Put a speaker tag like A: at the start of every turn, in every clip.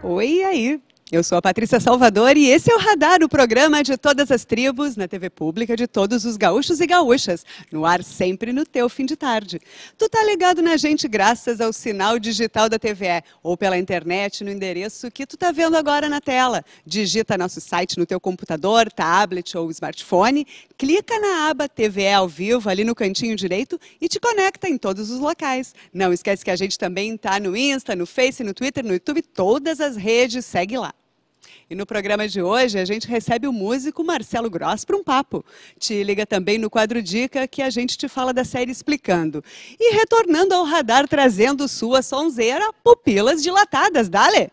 A: Oi, e aí? Eu sou a Patrícia Salvador e esse é o Radar, o programa de todas as tribos, na TV pública de todos os gaúchos e gaúchas, no ar sempre no teu fim de tarde. Tu tá ligado na gente graças ao sinal digital da TVE ou pela internet no endereço que tu tá vendo agora na tela. Digita nosso site no teu computador, tablet ou smartphone, clica na aba TVE ao vivo ali no cantinho direito e te conecta em todos os locais. Não esquece que a gente também tá no Insta, no Face, no Twitter, no YouTube, todas as redes, segue lá. E no programa de hoje, a gente recebe o músico Marcelo Gross para um papo. Te liga também no quadro Dica, que a gente te fala da série Explicando. E retornando ao radar, trazendo sua sonzeira, Pupilas Dilatadas. Dale!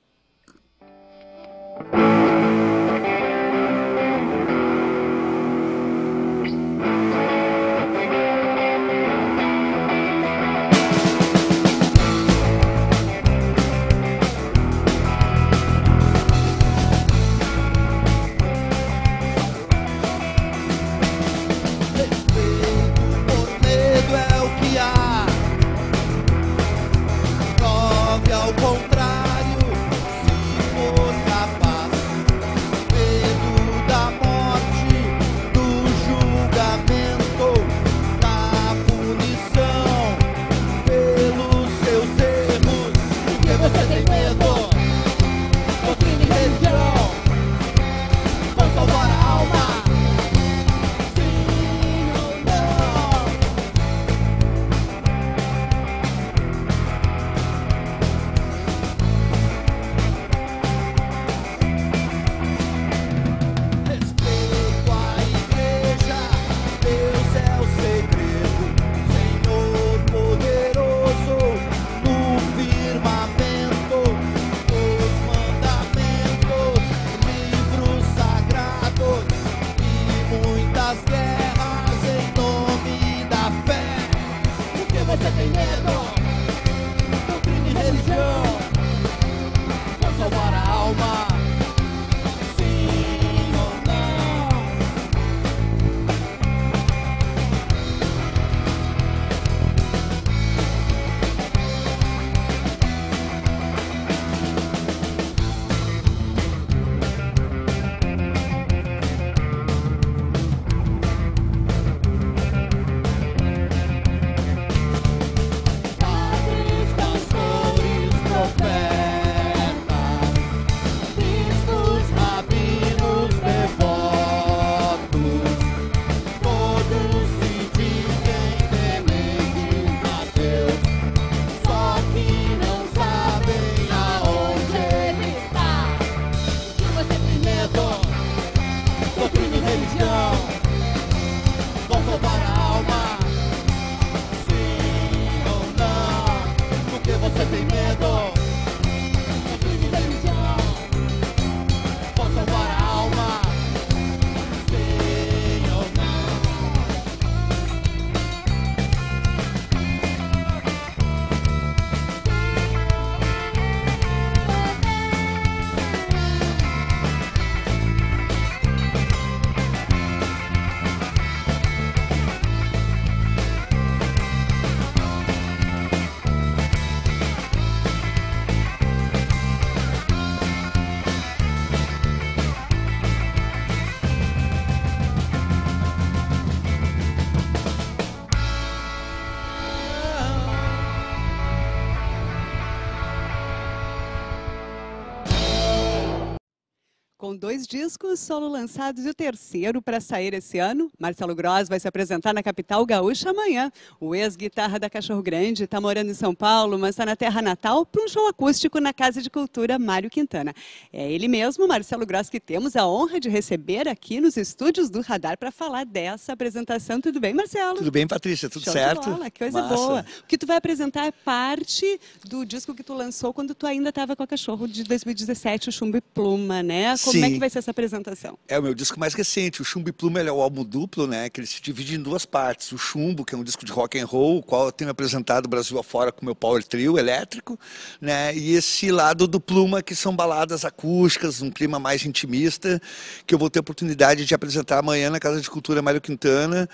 A: Com 2 discos solo lançados e o terceiro para sair esse ano, Marcelo Gross vai se apresentar na capital gaúcha amanhã. O ex-guitarra da Cachorro Grande está morando em São Paulo, mas está na terra natal para um show acústico na Casa de Cultura Mário Quintana. É ele mesmo, Marcelo Gross, que temos a honra de receber aqui nos estúdios do Radar para falar dessa apresentação. Tudo bem, Marcelo?
B: Tudo bem, Patrícia? Tudo
A: Show
B: certo?
A: De bola, que coisa
B: Massa.
A: boa. O que tu vai apresentar é parte do disco que tu lançou quando tu ainda estava com a Cachorro, de 2017, o Chumbo e Pluma, né? Como é que vai ser essa apresentação?
B: É o meu disco mais recente. O Chumbo e Pluma é o álbum duplo, né? Que ele se divide em 2 partes. O Chumbo, que é um disco de rock and roll, o qual eu tenho apresentado Brasil afora com o meu power trio elétrico, né? E esse lado do Pluma, que são baladas acústicas, um clima mais intimista, que eu vou ter a oportunidade de apresentar amanhã na Casa de Cultura Mário Quintana,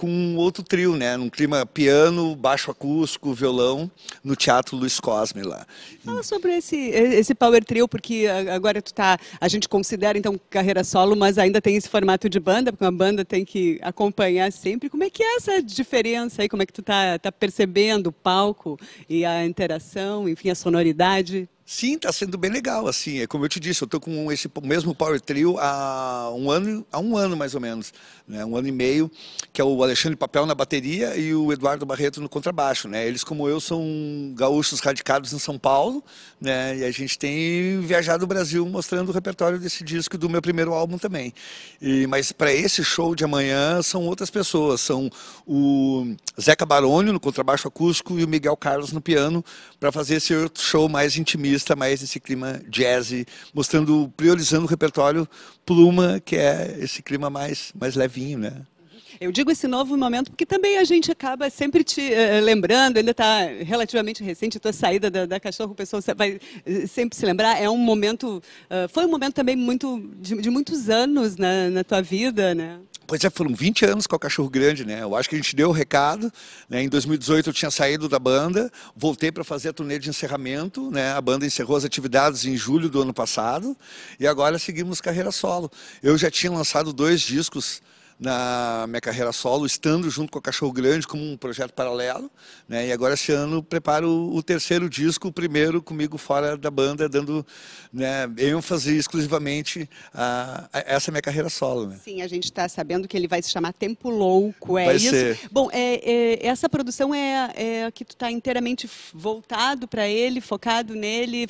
B: com um outro trio, né? Num clima piano, baixo acústico, violão, no Teatro Luiz Cosme lá.
A: Fala sobre esse Power Trio, porque agora a gente considera então carreira solo, mas ainda tem esse formato de banda, porque uma banda tem que acompanhar sempre. Como é que é essa diferença aí? Como é que tu tá percebendo o palco e a interação, enfim, a sonoridade?
B: Sim, está sendo bem legal, assim, é como eu te disse, eu estou com esse mesmo Power Trio há um ano mais ou menos, né, 1 ano e meio, que é o Alexandre Papel na bateria e o Eduardo Barreto no contrabaixo, né, eles como eu são gaúchos radicados em São Paulo, né, e a gente tem viajado o Brasil mostrando o repertório desse disco e do meu primeiro álbum também, mas para esse show de amanhã são outras pessoas, são o Zeca Barônio no contrabaixo acústico e o Miguel Carlos no piano, para fazer esse outro show mais intimista, mais nesse clima jazzy, priorizando o repertório Pluma, que é esse clima mais levinho, né?
A: Eu digo esse novo momento porque também a gente acaba sempre te lembrando, ainda está relativamente recente a tua saída da Cachorro, o pessoal vai sempre se lembrar, é um momento, foi um momento também de muitos anos na tua vida, né?
B: Pois é, foram 20 anos com o Cachorro Grande, né? Eu acho que a gente deu o recado, né? Em 2018 eu tinha saído da banda, voltei para fazer a turnê de encerramento, né? A banda encerrou as atividades em julho do ano passado e agora seguimos carreira solo. Eu já tinha lançado 2 discos na minha carreira solo, estando junto com o Cachorro Grande como um projeto paralelo, né? E agora esse ano preparo o 3º disco, o primeiro comigo fora da banda, dando, né, ênfase exclusivamente a essa minha carreira solo, né?
A: Sim, a gente está sabendo que ele vai se chamar Tempo Louco, é
B: vai
A: isso?
B: Ser.
A: Bom, essa produção é a que tu está inteiramente voltado para ele, focado nele,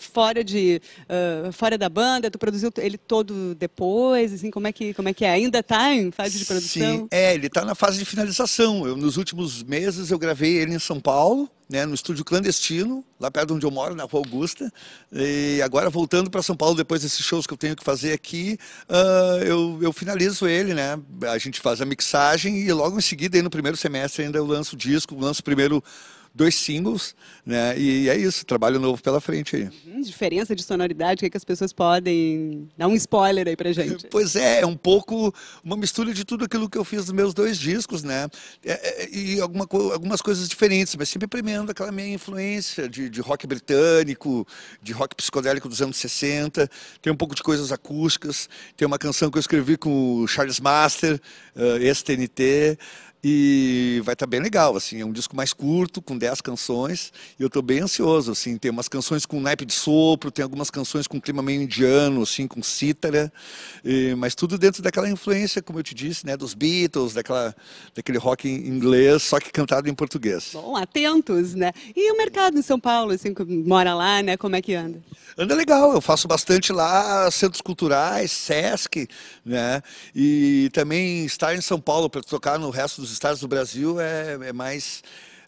A: fora da banda, tu produziu ele todo depois, assim, como é que é? Ainda está em fase de produção?
B: Sim, ele está na fase de finalização. Nos últimos meses eu gravei ele em São Paulo, né, no estúdio clandestino, lá perto de onde eu moro, na Rua Augusta. E agora voltando para São Paulo, depois desses shows que eu tenho que fazer aqui, eu finalizo ele, né? A gente faz a mixagem e logo em seguida, aí no primeiro semestre, ainda eu lanço o disco, lanço primeiro 2 singles, né? E é isso, trabalho novo pela frente aí.
A: Diferença de sonoridade, o que as pessoas podem dar um spoiler aí pra gente?
B: Pois é um pouco uma mistura de tudo aquilo que eu fiz nos meus 2 discos, né? E algumas coisas diferentes, mas sempre premiando aquela minha influência de rock britânico, de rock psicodélico dos anos 60, tem um pouco de coisas acústicas, tem uma canção que eu escrevi com o Charles Master, ex-TNT, e vai estar bem legal, assim, é um disco mais curto, com 10 canções, e eu estou bem ansioso, assim, tem umas canções com naipe de sopro, tem algumas canções com clima meio indiano, assim, com cítara, mas tudo dentro daquela influência, como eu te disse, né, dos Beatles, daquele rock inglês, só que cantado em português.
A: Bom, atentos, né? E o mercado em São Paulo, assim, que mora lá, né, como é que anda?
B: Anda legal, eu faço bastante lá, centros culturais, Sesc, né, e também estar em São Paulo para tocar no resto dos estados do Brasil é mais...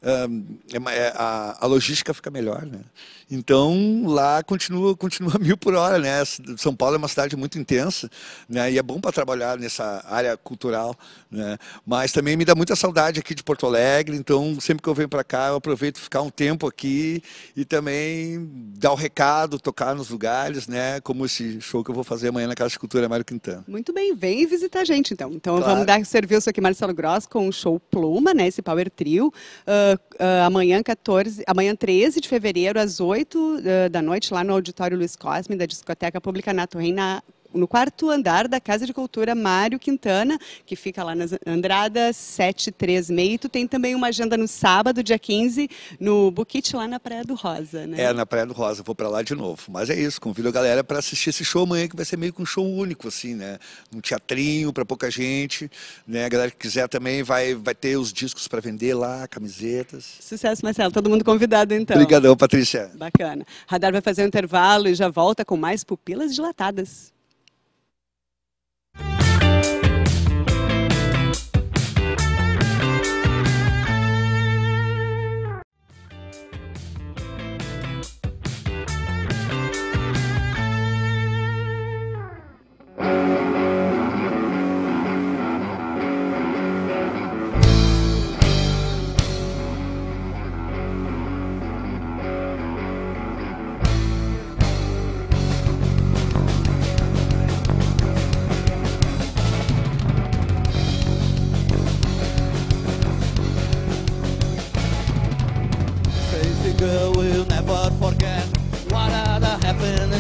B: a logística fica melhor, né? Então lá continua 1000 por hora, né? São Paulo é uma cidade muito intensa, né? E é bom para trabalhar nessa área cultural, né? Mas também me dá muita saudade aqui de Porto Alegre, então sempre que eu venho para cá eu aproveito ficar um tempo aqui e também dar o recado, tocar nos lugares, né? Como esse show que eu vou fazer amanhã na Casa de Cultura Mário Quintana.
A: Muito bem, vem visitar a gente então. Então
B: claro.
A: Vamos dar serviço aqui Marcelo Gross com o show Pluma, né? Esse Power Trio. Amanhã 13 de fevereiro, às 8 da noite, lá no Auditório Luiz Cosme, da Discoteca Pública na Torre, no 4º andar da Casa de Cultura Mário Quintana, que fica lá na Andrada 736. Tu tem também uma agenda no sábado, dia 15, no Buquite, lá na Praia do Rosa, né?
B: Na Praia do Rosa, vou para lá de novo. Mas é isso, convido a galera para assistir esse show amanhã, que vai ser meio que um show único, assim, né? Um teatrinho para pouca gente, né? A galera que quiser também vai ter os discos para vender lá, camisetas.
A: Sucesso, Marcelo. Todo mundo convidado, então.
B: Obrigadão, Patrícia.
A: Bacana. Radar vai fazer um intervalo e já volta com mais Pupilas Dilatadas.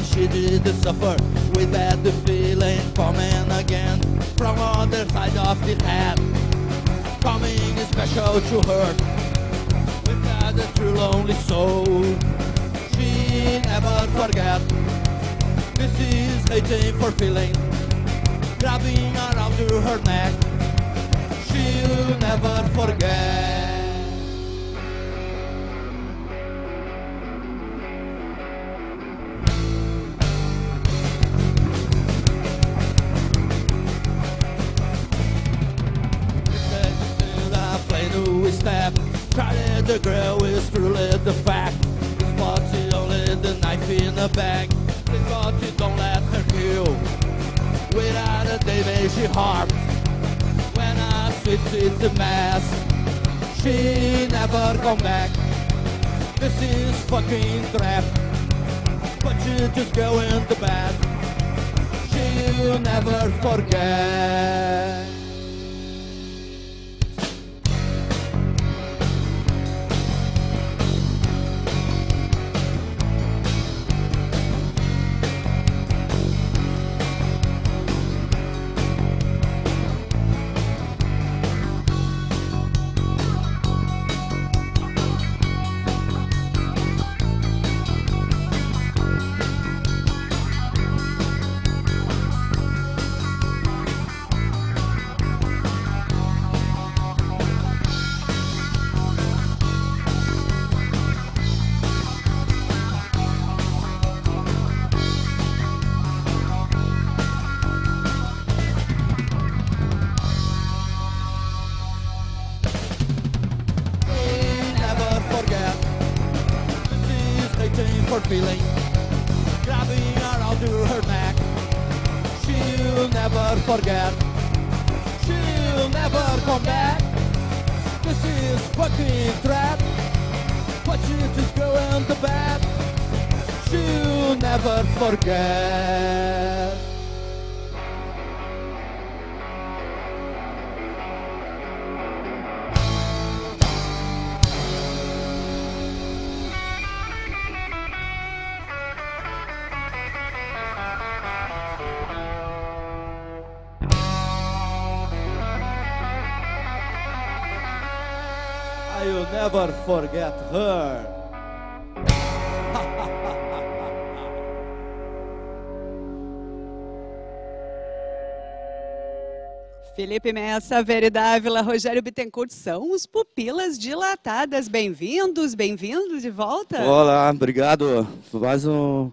C: she did suffer with that feeling coming again from other side of the head, coming special to her. Without a true lonely soul, she never forget. This is hating for feeling, grabbing around to her neck. She'll never forget. Step. Tried the girl is truly the fact. This party only the knife in the bag. This party don't let her kill. Without a day may she harm. When I switch it to mass, she never come back. This is fucking trap. But you just go in the bed. She'll never forget. For feeling, grabbing around to her neck. She'll never forget. She'll never come back. This is fucking trap. But you just go into bed. She'll never forget. I'll never forget her.
A: Felipe Messa, Veri Dávila, Rogério Bittencourt são os Pupilas Dilatadas. Bem-vindos, bem-vindos de volta.
C: Olá, obrigado. Mais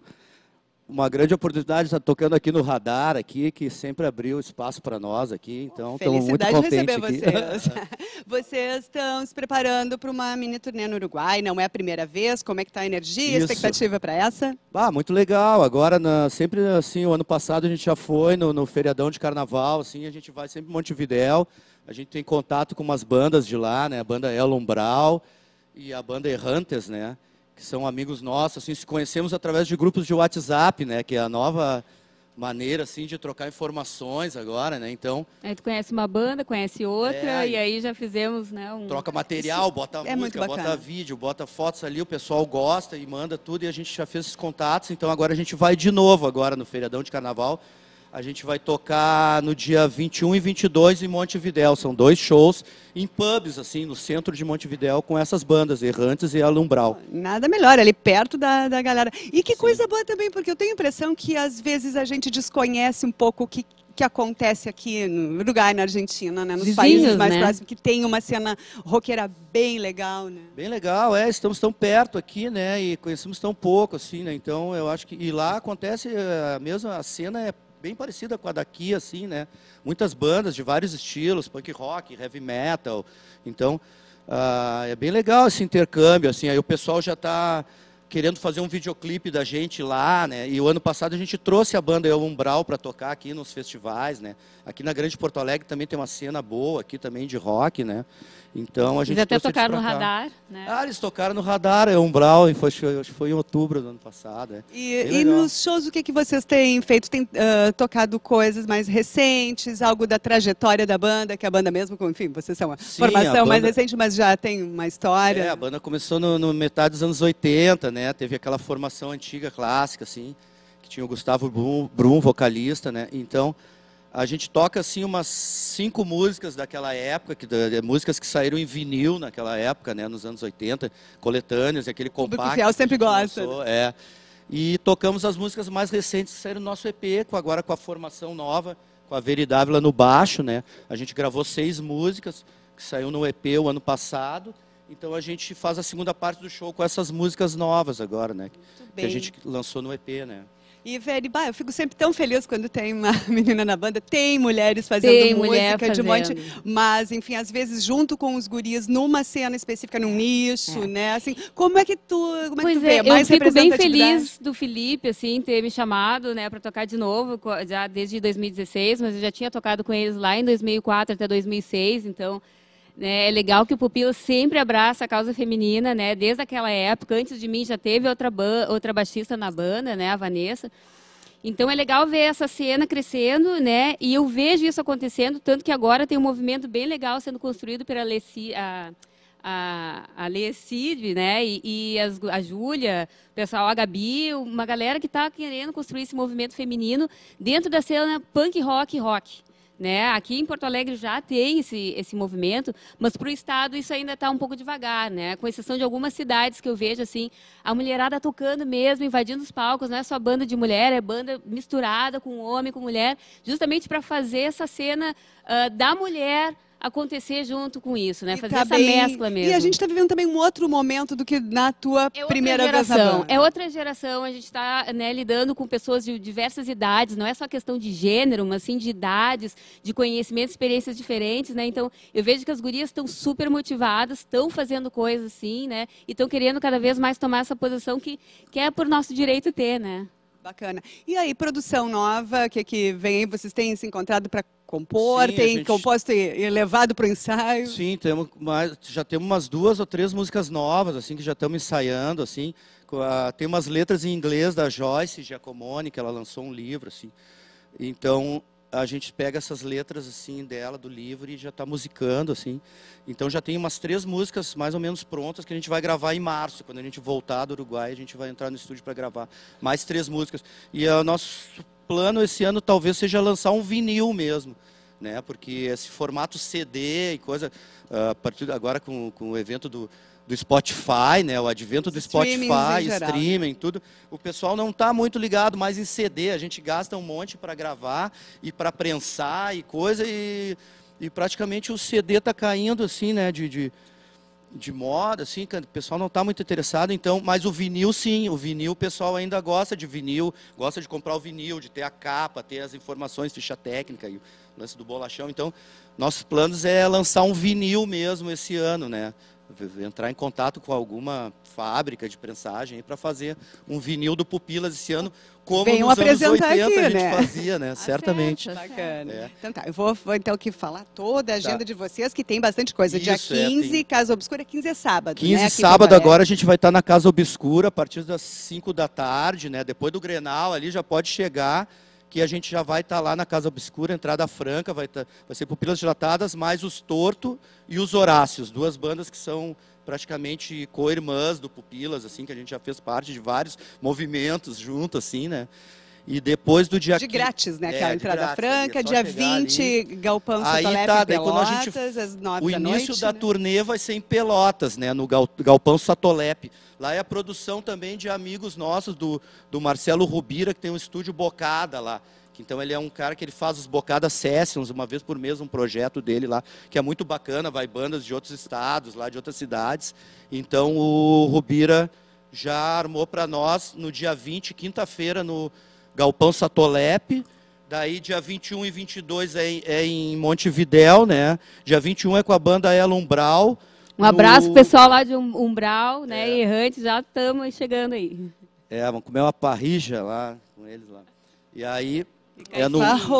C: uma grande oportunidade de estar tocando aqui no Radar, aqui, que sempre abriu espaço para nós aqui, então estamos muito contentes
A: receber vocês. Vocês estão se preparando para uma mini turnê no Uruguai, não é a primeira vez, como é que está a energia, a expectativa para essa?
C: Muito legal, agora sempre assim, o ano passado a gente já foi no feriadão de carnaval, assim, a gente vai sempre em Montevidéu, a gente tem contato com umas bandas de lá, né, a banda El Umbral e a banda Errantes, né, que são amigos nossos, assim, se conhecemos através de grupos de WhatsApp, né, que é a nova maneira, assim, de trocar informações agora, né, então...
D: Aí tu conhece uma banda, conhece outra, e aí já fizemos, né,
C: troca material, bota música, bota vídeo, bota fotos ali, o pessoal gosta e manda tudo, e a gente já fez esses contatos, então agora a gente vai de novo agora no feriadão de carnaval. A gente vai tocar no dia 21 e 22 em Montevidéu. São 2 shows em pubs, assim, no centro de Montevidéu, com essas bandas, Errantes e Alumbral.
A: Nada melhor, ali perto da galera. E que coisa boa também, porque eu tenho a impressão que às vezes a gente desconhece um pouco o que acontece aqui no Uruguai, na Argentina, né? Nos países mais próximos, que tem uma cena roqueira bem legal, né?
C: Bem legal, estamos tão perto aqui, né? E conhecemos tão pouco, assim, né? Então, eu acho que... E lá acontece a mesma cena, é bem parecida com a daqui, assim, né? Muitas bandas de vários estilos, punk rock, heavy metal. Então, é bem legal esse intercâmbio, assim. Aí o pessoal já está querendo fazer um videoclipe da gente lá, né? E o ano passado a gente trouxe a banda El Umbral para tocar aqui nos festivais, né? Aqui na Grande Porto Alegre também tem uma cena boa aqui também de rock, né? Então a gente
D: até tocaram no Radar, né?
C: Eles tocaram no Radar, El Umbral, e foi em outubro do ano passado.
A: E nos shows, o que vocês têm feito? Tem tocado coisas mais recentes, algo da trajetória da banda, que a banda mesmo, enfim, vocês são uma formação mais recente, mas já tem uma história.
C: A banda começou no metade dos anos 80, né? Teve aquela formação antiga, clássica, assim. que tinha o Gustavo Brum, vocalista, né? Então, a gente toca assim umas 5 músicas daquela época, músicas que saíram em vinil naquela época, né, nos anos 80, coletâneas, aquele compacto. O
A: público fiel sempre gosta.
C: Lançou, E tocamos as músicas mais recentes que saíram no nosso EP, agora com a formação nova, com a Veri Dávila no baixo, né? A gente gravou 6 músicas que saiu no EP o ano passado. Então a gente faz a segunda parte do show com essas músicas novas agora, né? Que a gente lançou no EP, né?
A: E, Veri, eu fico sempre tão feliz quando tem uma menina na banda. Tem mulheres fazendo música de um monte. Mas, enfim, às vezes junto com os guris numa cena específica, num nicho, né? Assim, como é que tu vê?
D: Eu fico bem feliz do Felipe, assim, ter me chamado, né, para tocar de novo, já desde 2016, mas eu já tinha tocado com eles lá em 2004 até 2006, então... É legal que o Pupilas sempre abraça a causa feminina, né? Desde aquela época, antes de mim já teve outra baixista na banda, né? A Vanessa. Então é legal ver essa cena crescendo, né? E eu vejo isso acontecendo, tanto que agora tem um movimento bem legal sendo construído pela a Lê Cid, né? E a Júlia, o pessoal, a Gabi, uma galera que está querendo construir esse movimento feminino dentro da cena punk rock. Né? Aqui em Porto Alegre já tem esse movimento, mas para o estado isso ainda está um pouco devagar, né? Com exceção de algumas cidades que eu vejo assim, a mulherada tocando mesmo, invadindo os palcos, não é só banda de mulher, é banda misturada com homem, com mulher, justamente para fazer essa cena da mulher acontecer junto com isso, né? Fazer essa mescla mesmo.
A: E a gente está vivendo também um outro momento do que na tua primeira vez na banda.
D: É outra geração, a gente está, né, lidando com pessoas de diversas idades, não é só questão de gênero, mas sim de idades, de conhecimentos, experiências diferentes, né? Então, eu vejo que as gurias estão super motivadas, estão fazendo coisas assim, né? E estão querendo cada vez mais tomar essa posição que é por nosso direito ter, né?
A: Bacana. E aí, produção nova, que vem aí? Vocês têm se encontrado para compor? Sim, tem composto e levado para o ensaio?
C: Sim, já temos umas 2 ou 3 músicas novas, assim, que já estamos ensaiando, assim. Tem umas letras em inglês da Joyce Giacomoni, que ela lançou um livro, assim. Então, a gente pega essas letras, assim, dela, do livro, e já está musicando, assim. Então, já tem umas 3 músicas mais ou menos prontas que a gente vai gravar em março. Quando a gente voltar do Uruguai, a gente vai entrar no estúdio para gravar mais 3 músicas. E o nosso plano esse ano talvez seja lançar um vinil mesmo, né? Porque esse formato CD e coisa, a partir de agora com o evento do Spotify, né? O advento do Spotify, streaming, tudo, o pessoal não está muito ligado mais em CD. A gente gasta um monte para gravar e para prensar e coisa, e praticamente o CD está caindo assim, né? De moda, assim, que o pessoal não está muito interessado, então, mas o vinil sim, o vinil o pessoal ainda gosta de vinil, gosta de comprar o vinil, de ter a capa, ter as informações, ficha técnica e o lance do bolachão. Então, nossos planos é lançar um vinil mesmo esse ano, né? Entrar em contato com alguma fábrica de prensagem para fazer um vinil do Pupilas esse ano, como nos anos 80 aqui, a gente fazia, né? Certamente.
A: Bacana. Então tá, eu vou então aqui falar toda a agenda de vocês, que tem bastante coisa. Dia 15, Casa Obscura, 15 é sábado,
C: 15
A: né?
C: sábado agora a gente vai estar na Casa Obscura a partir das 5 da tarde, né? Depois do Grenal ali já pode chegar, que a gente já vai estar lá na Casa Obscura, entrada franca, vai ser Pupilas Dilatadas, mais os Torto e os Horácios, 2 bandas que são praticamente co-irmãs do Pupilas, assim, que a gente já fez parte de vários movimentos junto, assim, né? E depois do dia...
A: De grátis, né? Aquela entrada franca, ali, dia 20, ali. Galpão Satolep, Pelotas, às 9 da noite.
C: O início da turnê vai ser em Pelotas, né? No Galpão Satolep. Lá é a produção também de amigos nossos, do Marcelo Rubira, que tem um estúdio Bocada lá. Então ele é um cara que ele faz os Bocada Sessions, uma vez por mês, um projeto dele lá, que é muito bacana, vai bandas de outros estados, lá de outras cidades. Então o Rubira já armou para nós no dia 20, quinta-feira, no Galpão Satolep. Daí dia 21 e 22 é em Montevidéu, né? Dia 21 é com a banda Ela Umbral.
D: Um abraço pro pessoal lá de Umbral, né? Errantes, já estamos chegando aí.
C: Vamos comer uma parrija lá com eles lá. E aí no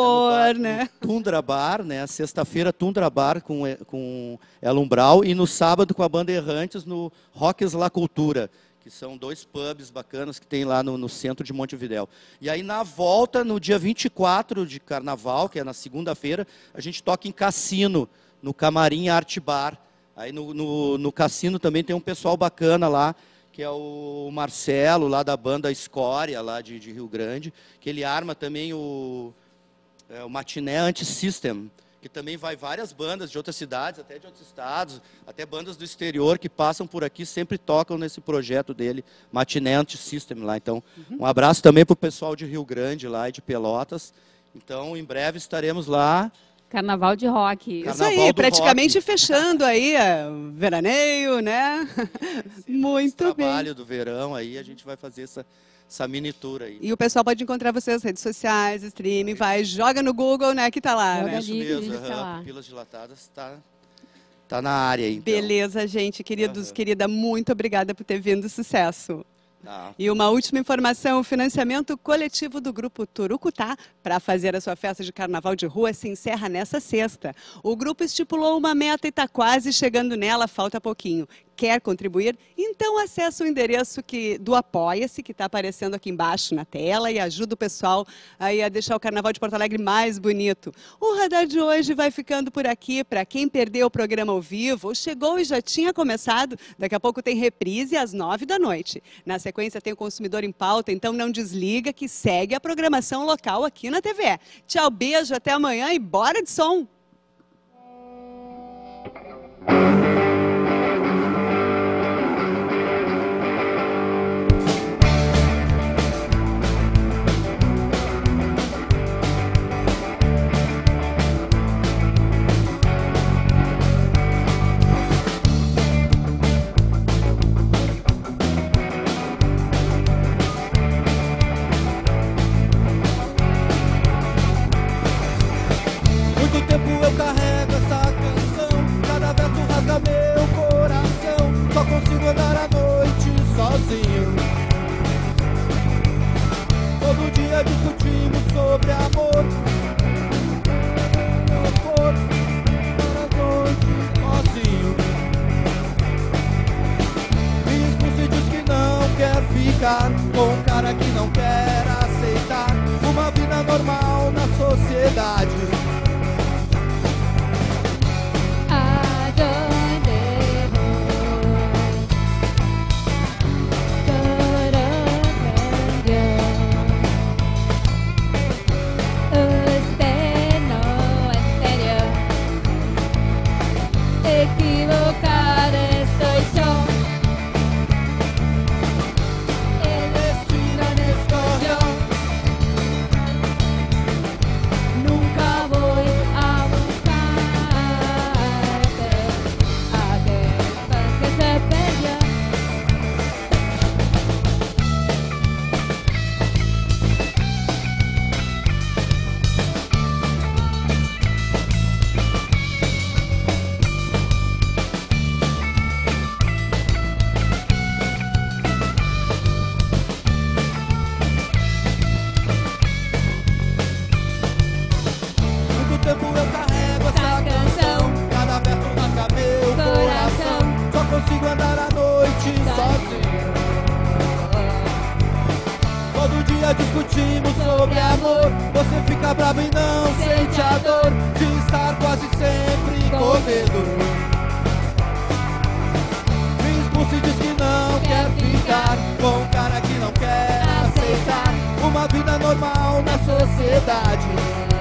C: Tundra Bar, né? Sexta-feira Tundra Bar com Ela Umbral, e no sábado com a banda Errantes no Rocks La Cultura, que são 2 pubs bacanas que tem lá no centro de Montevidéu. E aí na volta, no dia 24 de Carnaval, que é na segunda-feira, a gente toca em Cassino, no Camarim Art Bar. Aí no Cassino também tem um pessoal bacana lá, que é o Marcelo, lá da banda Escória, lá de Rio Grande, que ele arma também o Matiné Anti-System, que também vai várias bandas de outras cidades, até de outros estados, até bandas do exterior que passam por aqui, sempre tocam nesse projeto dele, Matiné Anti-System lá. Então, um abraço também para o pessoal de Rio Grande lá e de Pelotas. Então, em breve estaremos lá.
D: Carnaval de rock.
A: Isso aí, praticamente fechando aí o veraneio, né? Muito bem.
C: Trabalho do verão aí, a gente vai fazer essa mini tour aí.
A: E o pessoal pode encontrar vocês nas redes sociais, streaming, vai, joga no Google, né, que tá lá,
D: Joga
A: né?
C: Isso
D: ali,
C: mesmo,
D: tá lá.
C: Pupilas Dilatadas tá na área aí. Então.
A: Beleza, gente, queridos, querida, muito obrigada por ter vindo, sucesso.
C: Tá.
A: E uma última informação, o financiamento coletivo do Grupo Turucutá para fazer a sua festa de carnaval de rua se encerra nessa sexta. O grupo estipulou uma meta e está quase chegando nela, falta pouquinho. Quer contribuir? Então acesse o endereço do Apoia-se, que está aparecendo aqui embaixo na tela, e ajuda o pessoal aí a deixar o Carnaval de Porto Alegre mais bonito. O Radar de hoje vai ficando por aqui. Para quem perdeu o programa ao vivo, chegou e já tinha começado, daqui a pouco tem reprise às 9 da noite. Na sequência tem o Consumidor em Pauta, então não desliga que segue a programação local aqui na TVE. Tchau, beijo, até amanhã e bora de som!
C: Muito tempo eu carrego essa canção, cada verso rasga meu coração. Só consigo andar à noite sozinho. Todo dia discutimos sobre amor. Amor, à noite sozinho. Minha esposa diz que não quer ficar com um cara que não quer aceitar uma vida normal na sociedade.
D: Equivocada estoy yo.
C: El destino me escogió.
D: Nunca voy a buscarte aquel pan que se perdió.
C: Muito tempo eu carrego essa canção, cada verso rasga meu coração. Só consigo andar à noite sozinho. Todo dia discutimos sobre amor. Você fica bravo e não sente a dor de estar quase sempre com medo. Minha esposa diz que não quer ficar com um cara que não quer aceitar uma vida normal na sociedade.